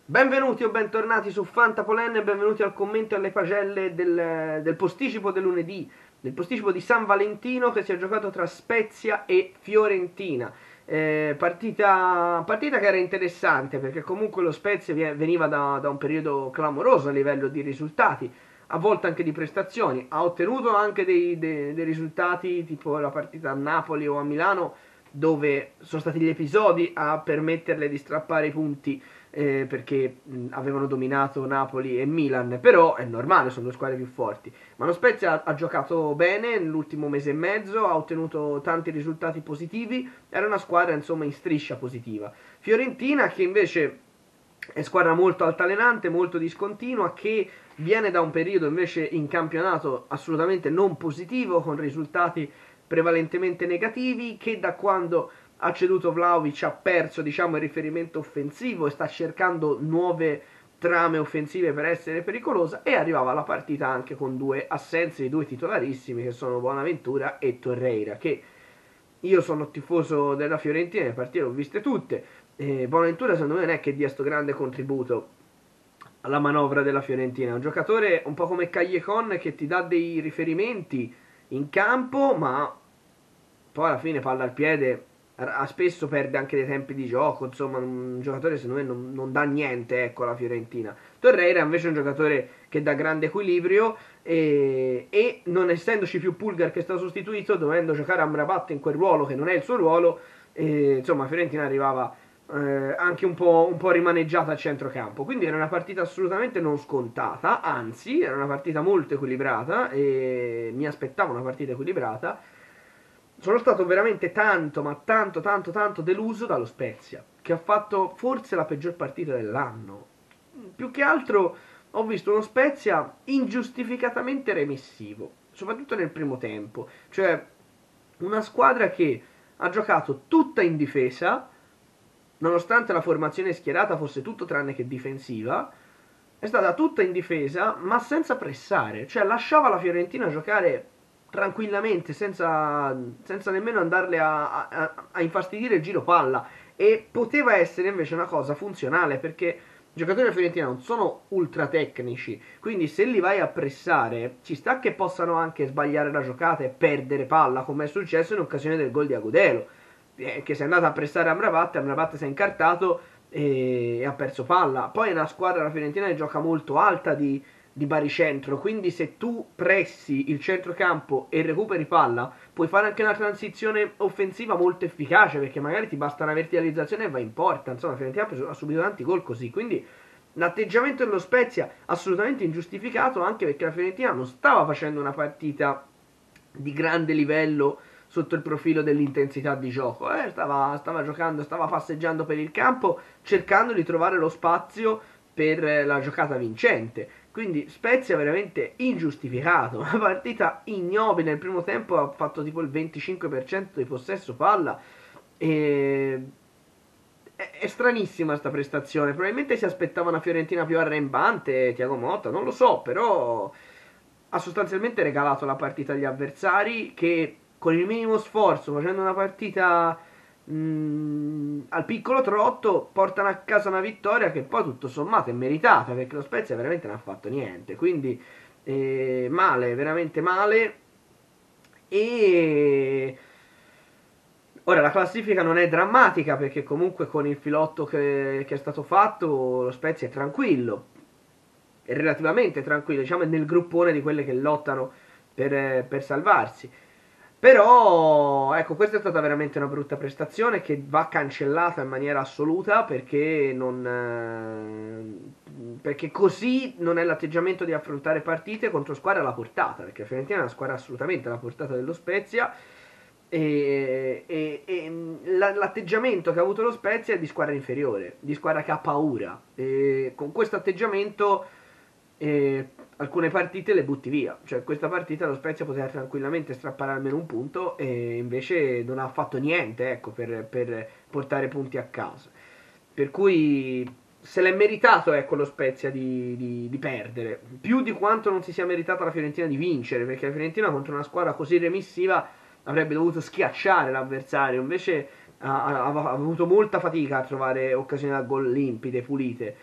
Benvenuti o bentornati su Fantapolen e benvenuti al commento e alle pagelle del posticipo del lunedì, del posticipo di San Valentino che si è giocato tra Spezia e Fiorentina. Partita che era interessante perché comunque lo Spezia veniva da un periodo clamoroso a livello di risultati, a volte anche di prestazioni, ha ottenuto anche dei risultati tipo la partita a Napoli o a Milano dove sono stati gli episodi a permetterle di strappare i punti perché avevano dominato Napoli e Milan, però è normale, sono due squadre più forti. Ma lo Spezia ha giocato bene nell'ultimo mese e mezzo, ha ottenuto tanti risultati positivi, era una squadra insomma in striscia positiva. Fiorentina che invece è squadra molto altalenante, molto discontinua, che viene da un periodo invece in campionato assolutamente non positivo, con risultati prevalentemente negativi, che da quando ha ceduto Vlahovic ha perso diciamo il riferimento offensivo e sta cercando nuove trame offensive per essere pericolosa, e arrivava alla partita anche con due assenze di due titolarissimi che sono Bonaventura e Torreira, che io sono tifoso della Fiorentina, le partite le ho viste tutte. Bonaventura secondo me non è che dia sto grande contributo alla manovra della Fiorentina, è un giocatore un po' come Callejon che ti dà dei riferimenti in campo, ma poi alla fine palla al piede spesso perde anche dei tempi di gioco, insomma un giocatore secondo me non dà niente, ecco, alla Fiorentina. Torreira invece è un giocatore che dà grande equilibrio e non essendoci più Pulgar che sta sostituito, dovendo giocare Amrabat in quel ruolo che non è il suo ruolo, insomma Fiorentina arrivava anche un po' rimaneggiata a centrocampo, quindi era una partita assolutamente non scontata, anzi era una partita molto equilibrata e mi aspettavo una partita equilibrata. Sono stato veramente tanto, ma tanto deluso dallo Spezia, che ha fatto forse la peggior partita dell'anno. Più che altro ho visto uno Spezia ingiustificatamente remissivo, soprattutto nel primo tempo. Cioè, una squadra che ha giocato tutta in difesa, nonostante la formazione schierata fosse tutto tranne che difensiva, è stata tutta in difesa, ma senza pressare. Cioè, lasciava la Fiorentina giocare tranquillamente, senza nemmeno andarle a infastidire il giro palla. E poteva essere invece una cosa funzionale, perché i giocatori della Fiorentina non sono ultra tecnici, quindi se li vai a pressare ci sta che possano anche sbagliare la giocata e perdere palla, come è successo in occasione del gol di Agudelo, che si è andato a pressare Amrabat si è incartato e ha perso palla. Poi è una squadra, la Fiorentina, che gioca molto alta di baricentro, quindi se tu pressi il centrocampo e recuperi palla puoi fare anche una transizione offensiva molto efficace, perché magari ti basta una verticalizzazione e va in porta. Insomma la Fiorentina ha subito tanti gol così, quindi l'atteggiamento dello Spezia assolutamente ingiustificato, anche perché la Fiorentina non stava facendo una partita di grande livello sotto il profilo dell'intensità di gioco. Stava giocando, stava passeggiando per il campo cercando di trovare lo spazio per la giocata vincente. Quindi Spezia veramente ingiustificato, una partita ignobile. Nel primo tempo ha fatto tipo il 25% di possesso palla e è stranissima sta prestazione. Probabilmente si aspettava una Fiorentina più arrembante, Thiago Motta, non lo so, però ha sostanzialmente regalato la partita agli avversari, che con il minimo sforzo, facendo una partita al piccolo trotto, portano a casa una vittoria che poi tutto sommato è meritata, perché lo Spezia veramente non ha fatto niente. Quindi male, veramente male. E ora la classifica non è drammatica, perché comunque con il filotto che è stato fatto lo Spezia è tranquillo, è relativamente tranquillo, diciamo è nel gruppone di quelle che lottano per salvarsi. Però ecco, questa è stata veramente una brutta prestazione che va cancellata in maniera assoluta, perché così non è l'atteggiamento di affrontare partite contro squadre alla portata, perché la Fiorentina è una squadra assolutamente alla portata dello Spezia. L'atteggiamento che ha avuto lo Spezia è di squadra inferiore, di squadra che ha paura, e con questo atteggiamento alcune partite le butti via. Cioè questa partita lo Spezia poteva tranquillamente strappare almeno un punto e invece non ha fatto niente, ecco, per portare punti a casa. Per cui se l'è meritato, ecco, lo Spezia di perdere, più di quanto non si sia meritata la Fiorentina di vincere, perché la Fiorentina contro una squadra così remissiva avrebbe dovuto schiacciare l'avversario. Invece ha avuto molta fatica a trovare occasioni da gol limpide, pulite.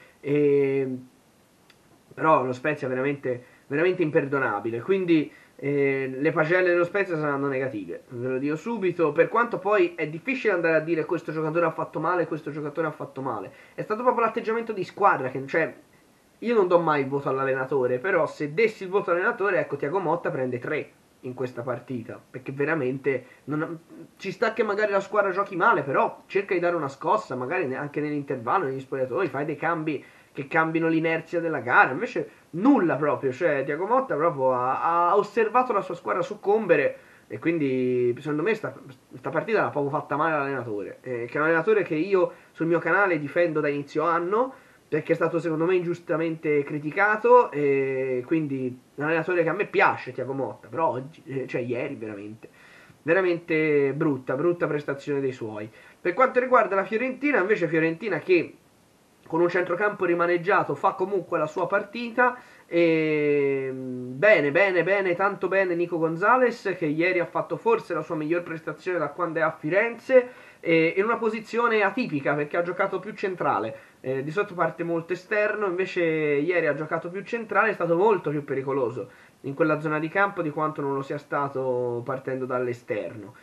Però lo Spezia è veramente, veramente imperdonabile. Quindi le pagelle dello Spezia saranno negative, ve lo dico subito. Per quanto poi è difficile andare a dire questo giocatore ha fatto male, questo giocatore ha fatto male. È stato proprio l'atteggiamento di squadra che, cioè, io non do mai il voto all'allenatore, però se dessi il voto all'allenatore, ecco, Thiago Motta prende 3 in questa partita, perché veramente ci sta che magari la squadra giochi male, però cerca di dare una scossa, magari anche nell'intervallo, negli spogliatoi, fai dei cambi che cambino l'inerzia della gara. Invece nulla proprio, cioè Thiago Motta proprio ha osservato la sua squadra soccombere e quindi secondo me sta partita l'ha proprio fatta male l'allenatore, che è un allenatore che io sul mio canale difendo da inizio anno perché è stato secondo me ingiustamente criticato e quindi un allenatore che a me piace, Thiago Motta, però oggi, cioè ieri veramente, veramente brutta, brutta prestazione dei suoi. Per quanto riguarda la Fiorentina, invece Fiorentina che con un centrocampo rimaneggiato fa comunque la sua partita e bene, bene, bene, tanto bene Nico Gonzalez che ieri ha fatto forse la sua miglior prestazione da quando è a Firenze in una posizione atipica perché ha giocato più centrale, di solito parte molto esterno, invece ieri ha giocato più centrale, è stato molto più pericoloso in quella zona di campo di quanto non lo sia stato partendo dall'esterno.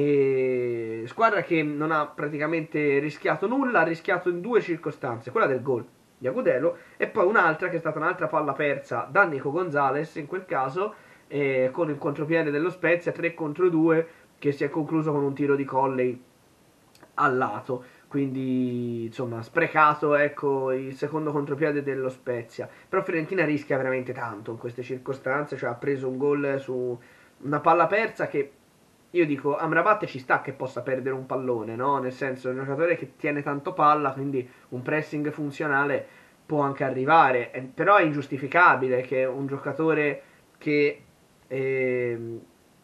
E squadra che non ha praticamente rischiato nulla, ha rischiato in due circostanze, quella del gol di Agudelo e poi un'altra che è stata un'altra palla persa da Nico Gonzalez in quel caso con il contropiede dello Spezia 3 contro 2 che si è concluso con un tiro di Colley al lato, quindi insomma sprecato ecco il secondo contropiede dello Spezia. Però Fiorentina rischia veramente tanto in queste circostanze, cioè ha preso un gol su una palla persa che io dico Amrabat ci sta che possa perdere un pallone, no? Nel senso è un giocatore che tiene tanto palla, quindi un pressing funzionale può anche arrivare, però è ingiustificabile che un giocatore che eh,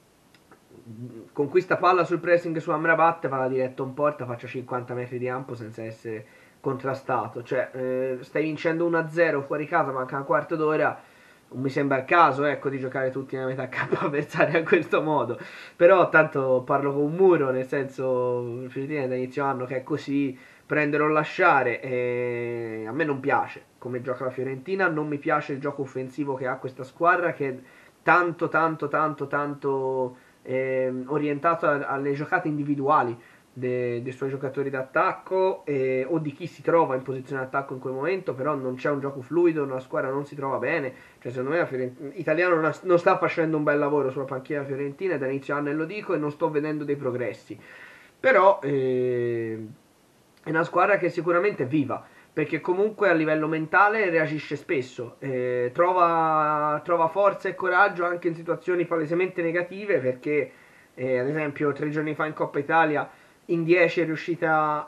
conquista palla sul pressing su Amrabat, vada diretto in porta, faccia 50 metri di ampo senza essere contrastato. Cioè, stai vincendo 1-0 fuori casa, manca un quarto d'ora. Non mi sembra il caso, ecco, di giocare tutti nella metà campo avversaria a questo modo. Però tanto parlo con un muro, nel senso, Fiorentina da inizio anno che è così, prendere o lasciare. E a me non piace come gioca la Fiorentina, non mi piace il gioco offensivo che ha questa squadra che è tanto, tanto, tanto, tanto orientato alle giocate individuali dei suoi giocatori d'attacco o di chi si trova in posizione d'attacco in quel momento, però non c'è un gioco fluido, la squadra non si trova bene, cioè secondo me l'italiano non sta facendo un bel lavoro sulla panchina fiorentina, da inizio anno e lo dico e non sto vedendo dei progressi, però è una squadra che sicuramente è viva, perché comunque a livello mentale reagisce spesso, trova forza e coraggio anche in situazioni palesemente negative, perché ad esempio 3 giorni fa in Coppa Italia in 10 è riuscita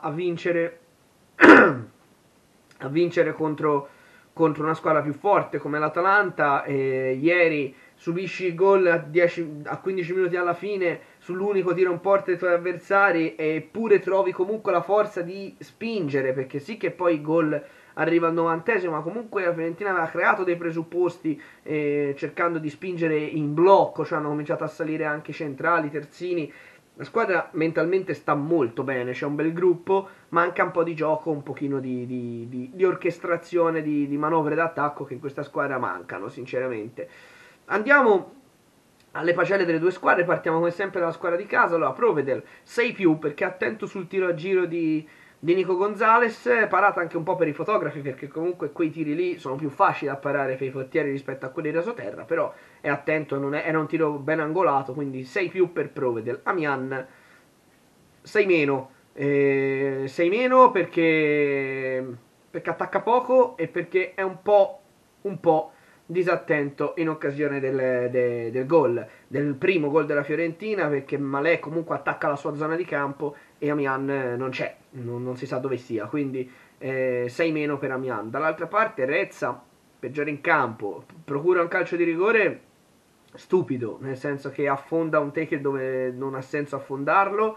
a vincere contro una squadra più forte come l'Atalanta. Ieri subisci il gol a 15 minuti alla fine sull'unico tiro in porta dei tuoi avversari eppure trovi comunque la forza di spingere, perché sì che poi il gol arriva al 90esimo, ma comunque la Fiorentina aveva creato dei presupposti cercando di spingere in blocco, cioè hanno cominciato a salire anche i centrali, i terzini. La squadra mentalmente sta molto bene, c'è un bel gruppo, manca un po' di gioco, un pochino di orchestrazione, di manovre d'attacco che in questa squadra mancano, sinceramente. Andiamo alle pagelle delle due squadre, partiamo come sempre dalla squadra di casa. Allora, Provedel 6+, perché attento sul tiro a giro di Nico Gonzalez, parata anche un po' per i fotografi, perché comunque quei tiri lì sono più facili da parare per i portieri rispetto a quelli rasoterra, però è attento, era un tiro ben angolato, quindi 6+ per Provedel. Amian 6-, 6- perché attacca poco e perché è un po' disattento in occasione del gol, del primo gol della Fiorentina, perché Malè comunque attacca la sua zona di campo e Amian non c'è, non si sa dove sia, quindi 6- per Amian. Dall'altra parte Rezza, peggiore in campo, procura un calcio di rigore stupido, nel senso che affonda un tackle dove non ha senso affondarlo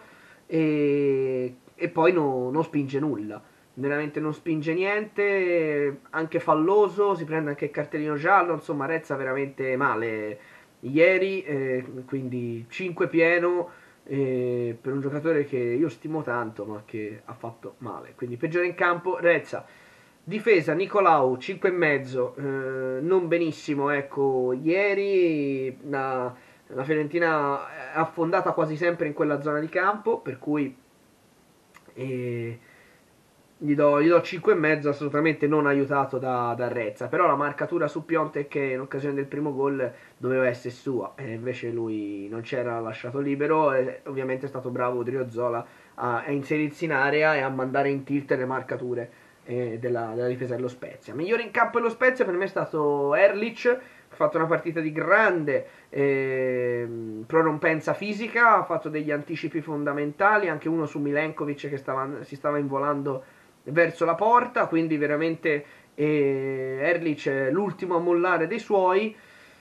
e poi non spinge nulla, veramente non spinge niente, anche falloso, si prende anche il cartellino giallo, insomma Rezza veramente male ieri, quindi 5 pieno, per un giocatore che io stimo tanto ma che ha fatto male. Quindi peggiore in campo Rezza. Difesa Nicolau 5,5, non benissimo, ecco, ieri la Fiorentina è affondata quasi sempre in quella zona di campo, per cui eh, gli do 5,5, assolutamente non aiutato da Rezza, però la marcatura su Piontek che in occasione del primo gol doveva essere sua, e invece lui non c'era lasciato libero, e ovviamente è stato bravo Odriozola a inserirsi in area e a mandare in tilt le marcature della difesa dello Spezia. Migliore in campo dello Spezia per me è stato Erlich, ha fatto una partita di grande prorompenza fisica, ha fatto degli anticipi fondamentali, anche uno su Milenkovic che si stava involando verso la porta, quindi veramente Erlich è l'ultimo a mollare dei suoi.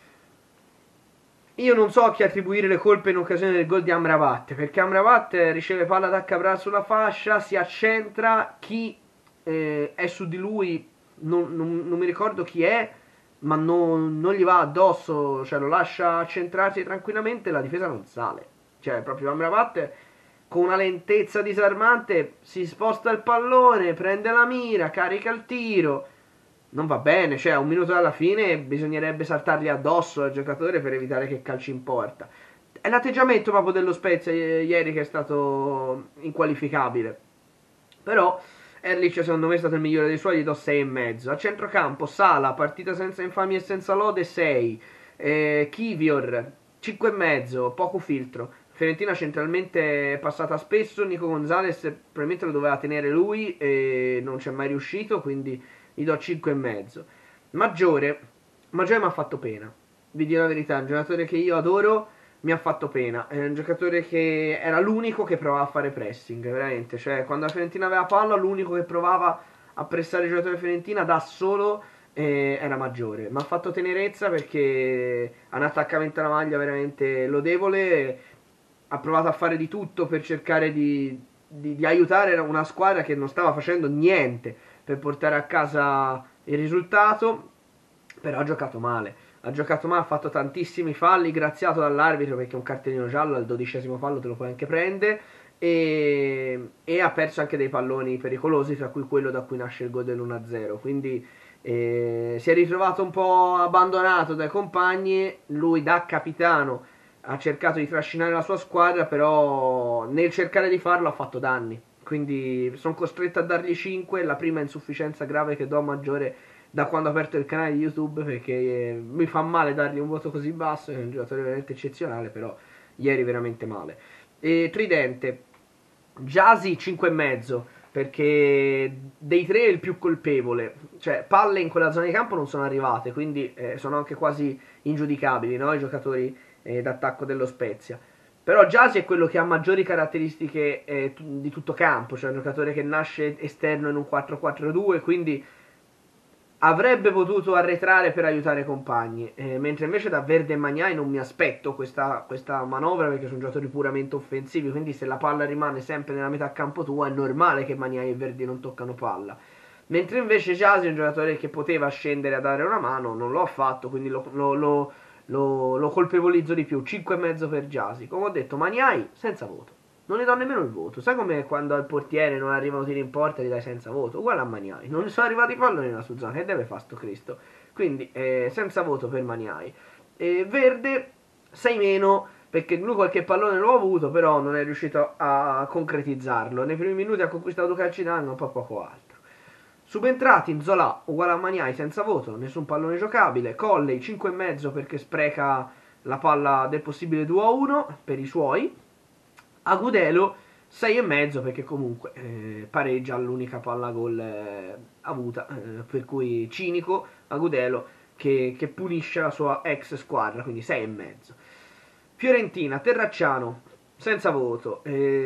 Io non so a chi attribuire le colpe in occasione del gol di Amrabat, perché Amrabat riceve palla da Cabral sulla fascia, si accentra, chi è su di lui non mi ricordo chi è, ma non gli va addosso, cioè lo lascia centrarsi tranquillamente e la difesa non sale. Cioè proprio Amrabat con una lentezza disarmante si sposta il pallone, prende la mira, carica il tiro. Non va bene, cioè a un minuto dalla fine bisognerebbe saltargli addosso al giocatore per evitare che calci in porta. È l'atteggiamento proprio dello Spezia ieri che è stato inqualificabile. Però Erlich secondo me è stato il migliore dei suoi, gli do 6,5. A centrocampo Sala, partita senza infamia e senza lode, 6. Kivior 5,5, poco filtro. Fiorentina centralmente è passata spesso, Nico Gonzalez probabilmente lo doveva tenere lui e non ci è mai riuscito, quindi gli do 5,5. Maggiore mi ha fatto pena, vi dico la verità, è un giocatore che io adoro, mi ha fatto pena, è un giocatore che era l'unico che provava a fare pressing, veramente, cioè quando la Fiorentina aveva palla l'unico che provava a pressare il giocatore Fiorentina da solo era Maggiore, mi ha fatto tenerezza perché ha un attaccamento alla maglia veramente lodevole, ha provato a fare di tutto per cercare di aiutare una squadra che non stava facendo niente per portare a casa il risultato, però ha giocato male. Ha giocato male, ha fatto tantissimi falli, graziato dall'arbitro perché un cartellino giallo al 12° fallo te lo puoi anche prendere. E ha perso anche dei palloni pericolosi, tra cui quello da cui nasce il gol dell'1-0. Quindi si è ritrovato un po' abbandonato dai compagni. Lui da capitano ha cercato di trascinare la sua squadra, però nel cercare di farlo ha fatto danni. Quindi sono costretto a dargli 5. La prima insufficienza grave che do a Maggiore da quando ho aperto il canale di YouTube, perché mi fa male dargli un voto così basso. È un giocatore veramente eccezionale, però ieri veramente male. E Tridente, Gyasi 5,5, perché dei tre è il più colpevole, cioè palle in quella zona di campo non sono arrivate, quindi sono anche quasi ingiudicabili, no? I giocatori d'attacco dello Spezia. Però Gyasi è quello che ha maggiori caratteristiche di tutto campo, cioè un giocatore che nasce esterno in un 4-4-2, quindi avrebbe potuto arretrare per aiutare i compagni, mentre invece da Verde e Magnai non mi aspetto questa manovra perché sono giocatori puramente offensivi, quindi se la palla rimane sempre nella metà campo tua è normale che Magnai e Verdi non toccano palla. Mentre invece Gyasi è un giocatore che poteva scendere a dare una mano, non lo ha fatto, quindi lo colpevolizzo di più. 5,5 per Gyasi. Come ho detto, Magnai senza voto. Non gli do nemmeno il voto. Sai come quando al portiere non arrivano tiri in porta gli dai senza voto? Uguale a Magnai. Non sono arrivati i palloni nella sua zona. Che deve fare sto Cristo? Quindi senza voto per Magnai. Verde 6 meno perché lui qualche pallone l'ho avuto, però non è riuscito a concretizzarlo. Nei primi minuti ha conquistato calci d'angolo, un po' poco altro. Subentrati in Zola uguale a Magnai senza voto, nessun pallone giocabile. Colley 5,5 perché spreca la palla del possibile 2-1 per i suoi. Agudelo 6,5 perché comunque pareggia l'unica palla gol avuta, per cui cinico Agudelo che punisce la sua ex squadra, quindi 6,5. Fiorentina, Terracciano senza voto,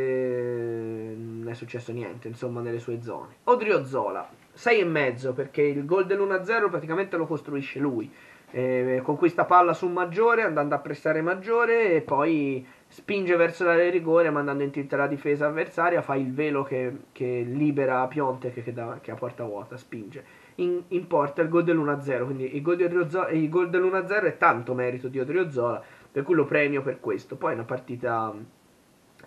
non è successo niente insomma nelle sue zone. Odriozola 6,5 perché il gol dell'1-0 praticamente lo costruisce lui, conquista palla su Maggiore andando a pressare Maggiore e poi spinge verso l'area di rigore mandando in tilt la difesa avversaria, fa il velo che libera Piontek che a porta vuota spinge in porta il gol dell'1-0, quindi il gol dell'1-0 è tanto merito di Odriozola, per cui lo premio per questo. Poi è una partita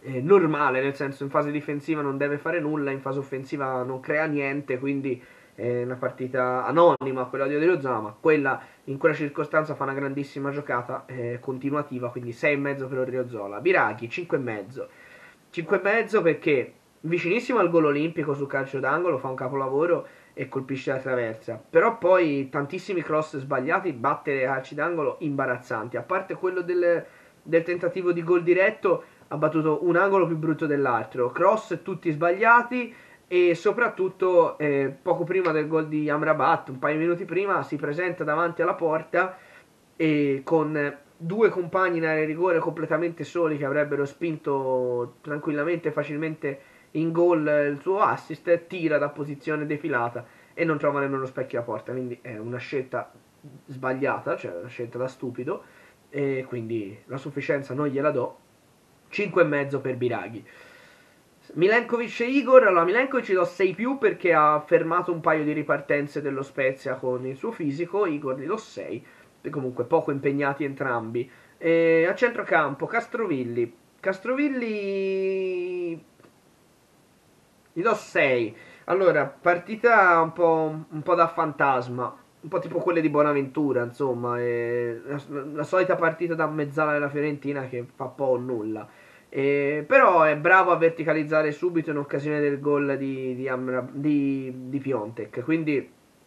normale, nel senso in fase difensiva non deve fare nulla, in fase offensiva non crea niente, quindi è una partita anonima quella di Odierozona, ma quella in quella circostanza fa una grandissima giocata continuativa, quindi 6,5 per Odierozona. Biraghi 5,5. 5,5 perché vicinissimo al gol olimpico sul calcio d'angolo, fa un capolavoro e colpisce la traversa, però poi tantissimi cross sbagliati, batte calci d'angolo imbarazzanti, a parte quello del tentativo di gol diretto, ha battuto un angolo più brutto dell'altro, cross tutti sbagliati e soprattutto poco prima del gol di Amrabat, un paio di minuti prima, si presenta davanti alla porta e con due compagni in area di rigore completamente soli che avrebbero spinto tranquillamente e facilmente in gol il suo assist, tira da posizione defilata e non trova nemmeno lo specchio a porta, quindi è una scelta sbagliata, cioè una scelta da stupido e quindi la sufficienza non gliela do. 5,5 per Biraghi. Milenkovic e Igor, allora Milenkovic gli do 6 più perché ha fermato un paio di ripartenze dello Spezia con il suo fisico, Igor gli do 6, comunque poco impegnati entrambi. A centrocampo Castrovilli, Castrovilli gli do 6. Allora, partita un po' da fantasma, un po' tipo quelle di Bonaventura, insomma, la solita partita da mezzala della Fiorentina che fa po' o nulla. Però è bravo a verticalizzare subito in occasione del gol di Piontek, quindi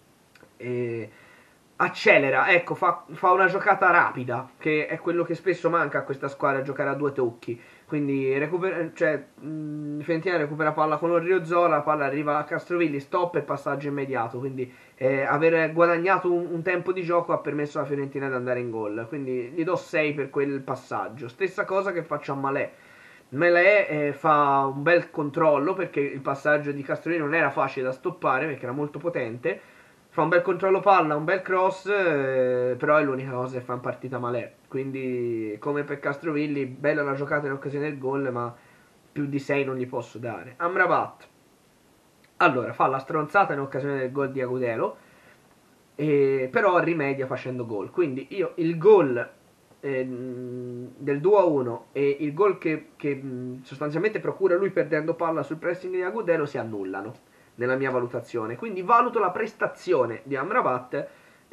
accelera, ecco, fa una giocata rapida, che è quello che spesso manca a questa squadra, giocare a due tocchi. Quindi Fiorentina recupera palla con Odriozola, la palla arriva a Castrovilli, stop e passaggio immediato. Quindi aver guadagnato un tempo di gioco ha permesso alla Fiorentina di andare in gol. Quindi gli do 6 per quel passaggio. Stessa cosa che faccio a Malè. Malè fa un bel controllo perché il passaggio di Castrovilli non era facile da stoppare perché era molto potente. Fa un bel controllo palla, un bel cross, però è l'unica cosa che fa in partita Malè. Quindi, come per Castrovilli, bella la giocata in occasione del gol, ma più di 6 non gli posso dare. Amrabat, allora, fa la stronzata in occasione del gol di Agudelo, però rimedia facendo gol. Quindi io il gol del 2-1 e il gol che sostanzialmente procura lui perdendo palla sul pressing di Agudelo si annullano nella mia valutazione. Quindi valuto la prestazione di Amrabat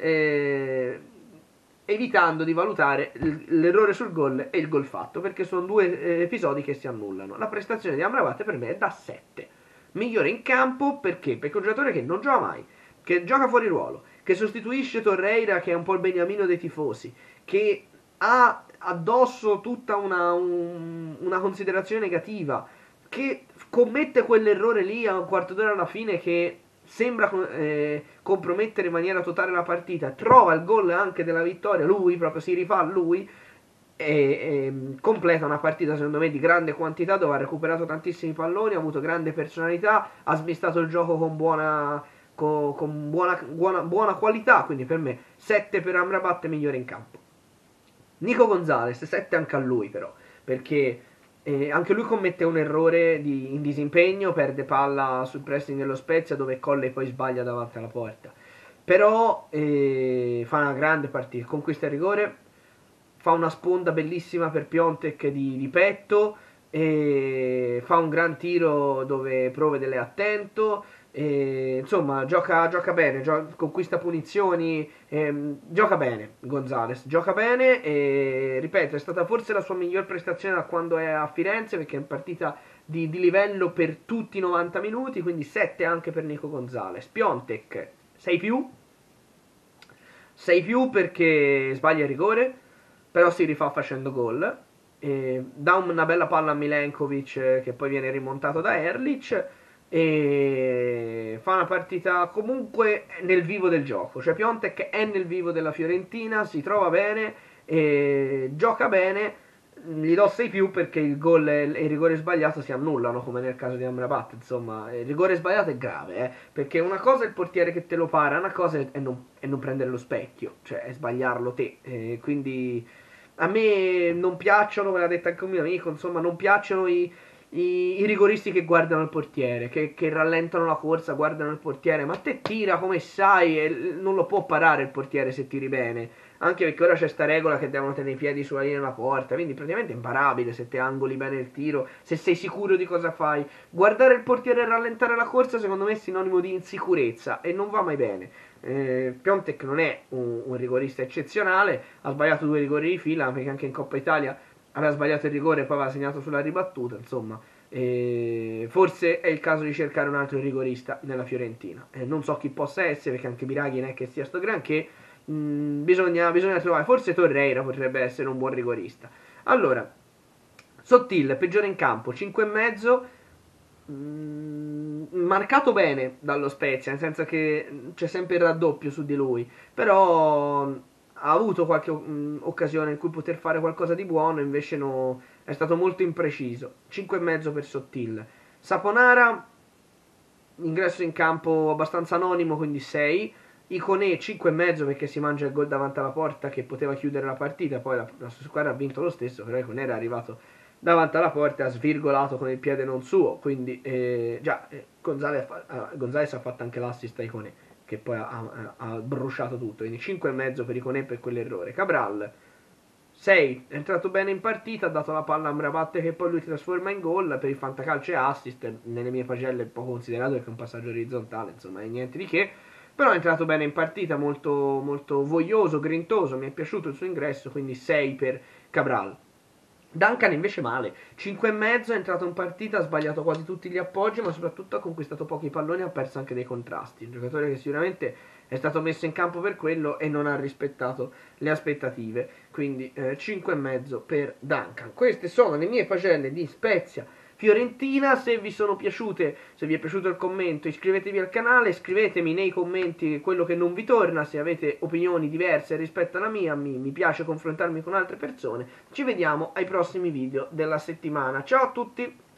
evitando di valutare l'errore sul gol e il gol fatto, perché sono due episodi che si annullano. La prestazione di Amrabat per me è da 7. Migliore in campo perché? Perché è un giocatore che non gioca mai, che gioca fuori ruolo, che sostituisce Torreira che è un po' il beniamino dei tifosi, che ha addosso tutta una considerazione negativa, che commette quell'errore lì a un quarto d'ora alla fine che sembra compromettere in maniera totale la partita, trova il gol anche della vittoria, lui proprio si rifà a lui e completa una partita secondo me di grande quantità dove ha recuperato tantissimi palloni, ha avuto grande personalità, ha smistato il gioco con buona qualità, quindi per me 7 per Amrabat migliore in campo. Nico Gonzalez 7 anche a lui però, perché anche lui commette un errore in disimpegno, perde palla sul pressing dello Spezia dove Colley poi sbaglia davanti alla porta. Però fa una grande partita, conquista il rigore, fa una sponda bellissima per Piontek di petto, fa un gran tiro dove Provedel è attento, insomma gioca bene, conquista punizioni, gioca bene Gonzalez, gioca bene e ripeto è stata forse la sua miglior prestazione da quando è a Firenze perché è in partita di livello per tutti i 90 minuti, quindi 7 anche per Nico Gonzalez. Piontek 6 più, 6 più perché sbaglia il rigore, però si rifà facendo gol, dà una bella palla a Milenkovic che poi viene rimontato da Erlich e fa una partita comunque nel vivo del gioco, cioè Piontek è nel vivo della Fiorentina, si trova bene, gioca bene, gli do 6 più perché il gol e il rigore sbagliato si annullano come nel caso di Amrabat, insomma il rigore sbagliato è grave perché una cosa è il portiere che te lo para, una cosa è non prendere lo specchio, cioè è sbagliarlo te, quindi a me non piacciono, me l'ha detto anche un mio amico, insomma non piacciono i rigoristi che guardano il portiere, che rallentano la corsa, guardano il portiere, ma te tira come sai e non lo può parare il portiere se tiri bene, anche perché ora c'è sta regola che devono tenere i piedi sulla linea della porta, quindi praticamente è imparabile se te angoli bene il tiro, se sei sicuro di cosa fai. Guardare il portiere e rallentare la corsa secondo me è sinonimo di insicurezza e non va mai bene. Piontek non è un rigorista eccezionale, ha sbagliato 2 rigori di fila, perché anche in Coppa Italia aveva sbagliato il rigore e poi aveva segnato sulla ribattuta, insomma. Forse è il caso di cercare un altro rigorista nella Fiorentina. Non so chi possa essere, perché anche Biraghi non è che sia sto granché. Bisogna trovare, forse Torreira potrebbe essere un buon rigorista. Allora, Sottil, peggiore in campo, 5,5. Marcato bene dallo Spezia, nel senso che c'è sempre il raddoppio su di lui, però ha avuto qualche occasione in cui poter fare qualcosa di buono, invece è stato molto impreciso. 5,5 per Sottil. Saponara, ingresso in campo abbastanza anonimo, quindi 6. Iconè 5,5 perché si mangia il gol davanti alla porta che poteva chiudere la partita, poi la sua squadra ha vinto lo stesso, però Iconè era arrivato davanti alla porta e ha svirgolato con il piede non suo, quindi Gonzalez ha fatto anche l'assist a Iconè, che poi ha bruciato tutto, quindi 5,5 per Iconè per quell'errore. Cabral 6, è entrato bene in partita, ha dato la palla a Amrabat che poi lui trasforma in gol, per il fantacalcio e assist, nelle mie pagelle è poco considerato perché è un passaggio orizzontale, insomma è niente di che, però è entrato bene in partita, molto, molto voglioso, grintoso, mi è piaciuto il suo ingresso, quindi 6 per Cabral. Duncan invece male, 5,5, è entrato in partita, ha sbagliato quasi tutti gli appoggi, ma soprattutto ha conquistato pochi palloni e ha perso anche dei contrasti. Un giocatore che sicuramente è stato messo in campo per quello e non ha rispettato le aspettative. Quindi 5,5 per Duncan. Queste sono le mie pagelle di Spezia Fiorentina. Se vi sono piaciute, se vi è piaciuto il commento, iscrivetevi al canale, scrivetemi nei commenti quello che non vi torna, se avete opinioni diverse rispetto alla mia, mi piace confrontarmi con altre persone. Ci vediamo ai prossimi video della settimana. Ciao a tutti!